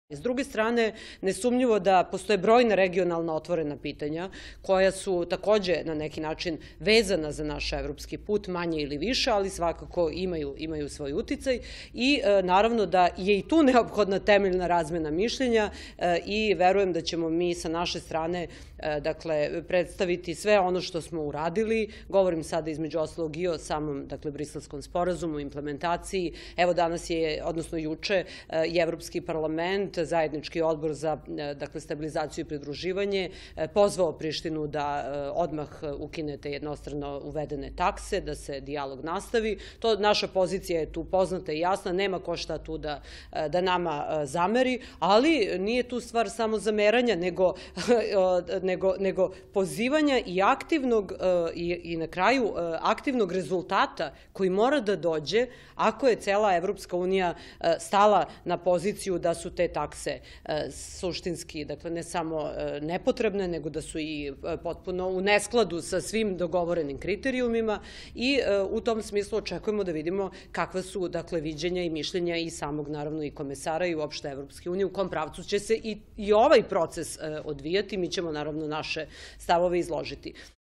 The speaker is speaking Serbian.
S druge strane, nesumnjivo da postoje brojna regionalna otvorena pitanja koja su takođe na neki način vezana za naš evropski put, manje ili više, ali svakako imaju svoj uticaj i naravno da je i tu neophodna temeljna razmena mišljenja i verujem da ćemo mi sa naše strane predstaviti sve ono što smo uradili. Govorim sada između ostalog i o samom Briselskom sporazumu, implementaciji. Evo danas je, odnosno juče, i Evropski parlament, zajednički odbor za stabilizaciju i pridruživanje, pozvao Prištinu da odmah ukine te jednostrano uvedene takse, da se dijalog nastavi. Naša pozicija je tu poznata i jasna, nema ko šta tu da nama zameri, ali nije tu stvar samo zameranja, nego pozivanja i aktivnog i na kraju aktivnog rezultata koji mora da dođe ako je cela Evropska unija stala na poziciju da su te takse suštinski, dakle ne samo nepotrebne, nego da su i potpuno u neskladu sa svim dogovorenim kriterijumima i u tom smislu očekujemo da vidimo kakva su viđenja i mišljenja i samog naravno i komesara i uopšte Evropske unije, u kom pravcu će se i ovaj proces odvijati. Mi ćemo naravno naše stavove izložiti.